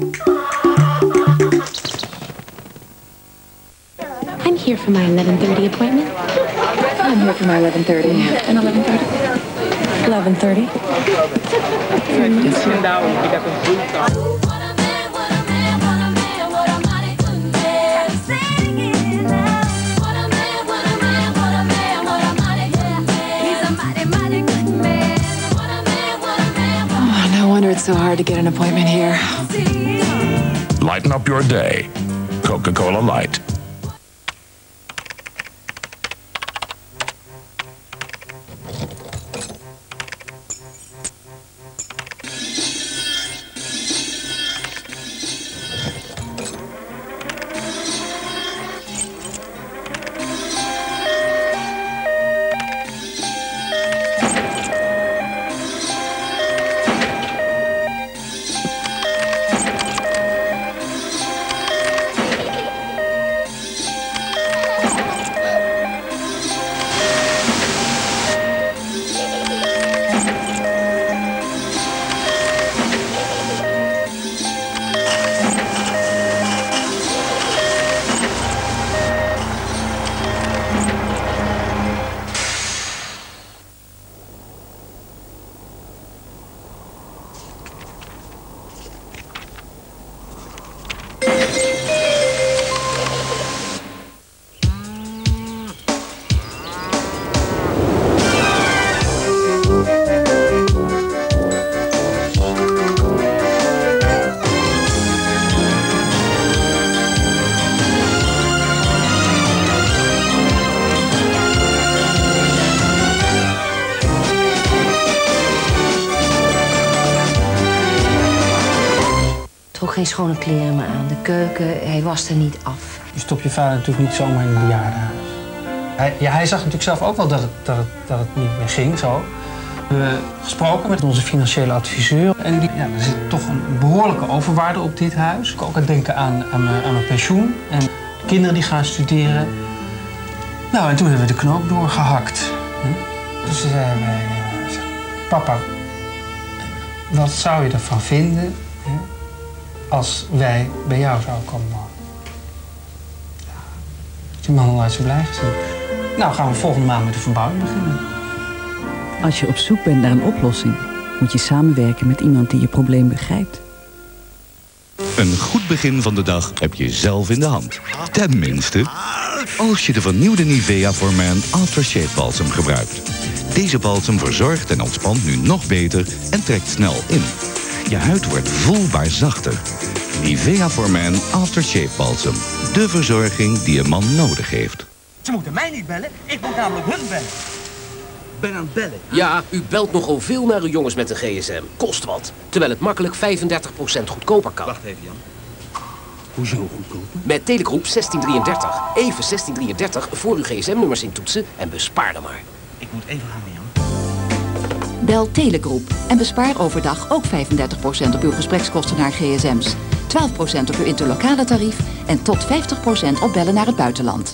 I'm here for my 11:30 appointment. I'm here for my 11:30 and 11:30. 11:30. No wonder it's so hard to get an appointment here. Lighten up your day. Coca-Cola Light. Geen schone kleren meer aan. De keuken, hij waste niet af. Je stopt je vader natuurlijk niet zomaar in een bejaardenhuis. Hij zag natuurlijk zelf ook wel dat het niet meer ging zo. We hebben gesproken met onze financiële adviseur. En er zit toch een behoorlijke overwaarde op dit huis. Ik kan ook aan denken aan mijn pensioen en de kinderen die gaan studeren. Nou, en toen hebben we de knoop doorgehakt. Dus zeiden wij, papa, wat zou je ervan vinden als wij bij jou zouden komen wonen? Ja, die man had zo blij gezien. Nou, gaan we volgende maand met de verbouwing beginnen. Als je op zoek bent naar een oplossing, moet je samenwerken met iemand die je probleem begrijpt. Een goed begin van de dag heb je zelf in de hand. Tenminste, als je de vernieuwde Nivea for Man Aftershave Balsem gebruikt. Deze balsem verzorgt en ontspant nu nog beter en trekt snel in. Je huid wordt voelbaar zachter. Nivea for Man Aftershave Balsem. De verzorging die een man nodig heeft. Ze moeten mij niet bellen, ik moet namelijk hun bellen. Ik ben aan het bellen. Ja, u belt nogal veel naar uw jongens met een gsm. Kost wat. Terwijl het makkelijk 35% goedkoper kan. Wacht even, Jan. Hoezo goedkoper? Met Telegroep 1633. Even 1633 voor uw gsm-nummers intoetsen en bespaar dan maar. Ik moet even gaan, Jan. Bel Telegroep en bespaar overdag ook 35% op uw gesprekskosten naar gsm's. 12% op uw interlokale tarief en tot 50% op bellen naar het buitenland.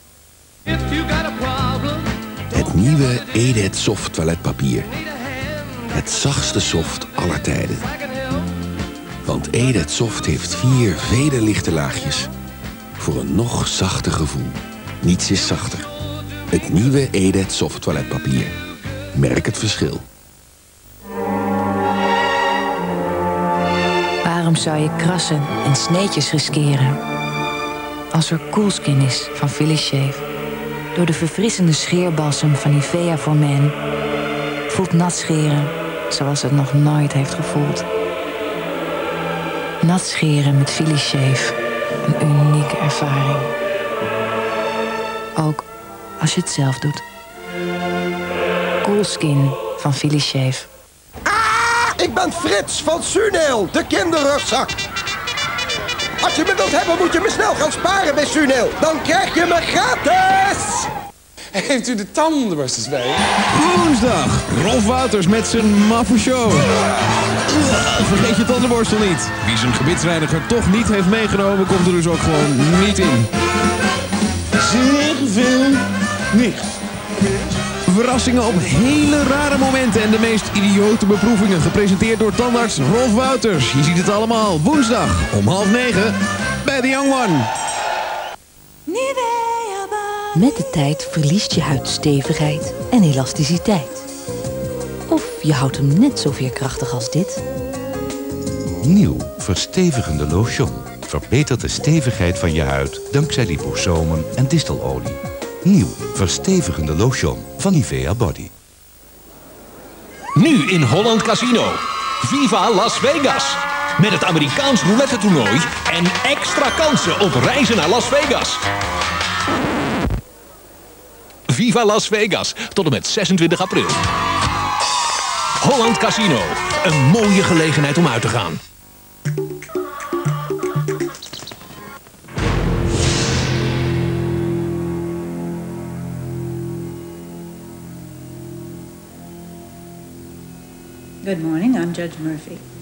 Het nieuwe Edet Soft toiletpapier. Het zachtste soft aller tijden. Want Edet Soft heeft 4 vele lichte laagjes. Voor een nog zachter gevoel. Niets is zachter. Het nieuwe Edet Soft toiletpapier. Merk het verschil. Waarom zou je krassen en sneetjes riskeren? Als er Coolskin is van Philly Shave. Door de verfrissende scheerbalsem van Nivea for Man voelt nat scheren zoals het nog nooit heeft gevoeld. Nat scheren met Philly Shave. Een unieke ervaring. Ook als je het zelf doet. Coolskin van Philly Shave. Ik ben Frits van Suneel, de kinderrugzak. Als je me wilt hebben, moet je me snel gaan sparen bij Suneel. Dan krijg je me gratis! Heeft u de tandenborstels bij je? Woensdag, Rolf Wouters met zijn maffe show. Vergeet je tandenborstel niet. Wie zijn gebitsreiniger toch niet heeft meegenomen, komt er dus ook gewoon niet in. Zeer veel niet. verrassingen op hele rare momenten en de meest idiote beproevingen. Gepresenteerd door tandarts Rolf Wouters. Je ziet het allemaal woensdag om 8:30 bij The Young One. Met de tijd verliest je huid stevigheid en elasticiteit. Of je houdt hem net zo veerkrachtig als dit. Nieuw verstevigende lotion. Verbetert de stevigheid van je huid dankzij liposomen en distalolie. Nieuw verstevigende lotion van Nivea Body. Nu in Holland Casino. Viva Las Vegas. Met het Amerikaans roulette toernooi en extra kansen op reizen naar Las Vegas. Viva Las Vegas. Tot en met 26 april. Holland Casino. Een mooie gelegenheid om uit te gaan. Good morning, I'm Judge Murphy.